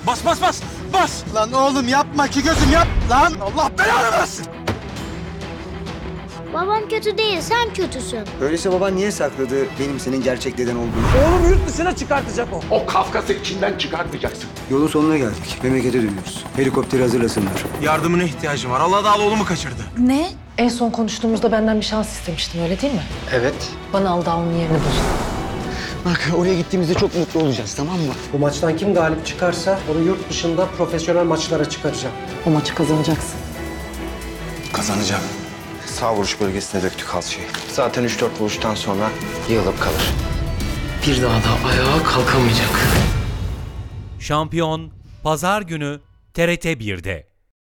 Bas bas bas! Bas! Lan oğlum yapma ki gözüm yap lan. Allah belanı versin. Babam kötü değil, sen kötüsün. Öyleyse baban niye sakladı benim senin gerçek deden olduğunu? Oğlum yurt dışına çıkartacak o. O Kafkas'ı içinden çıkartmayacaksın. Yolun sonuna geldik. Memlekete dönüyoruz. Helikopteri hazırlasınlar. Yardımına ihtiyacım var. Allah Dağlı oğlumu kaçırdı. Ne? En son konuştuğumuzda benden bir şans istemiştin, öyle değil mi? Evet. Bana Aldağ'ın yerini bul. Bak oraya gittiğimizde çok mutlu olacağız, tamam mı? Bu maçtan kim galip çıkarsa onu yurt dışında profesyonel maçlara çıkaracağım. O maçı kazanacaksın. Kazanacağım. Sağ vuruş bölgesine döktük kalçayı. Zaten 3-4 vuruştan sonra yığılıp kalır. Bir daha da ayağa kalkamayacak. Şampiyon Pazar günü TRT 1'de.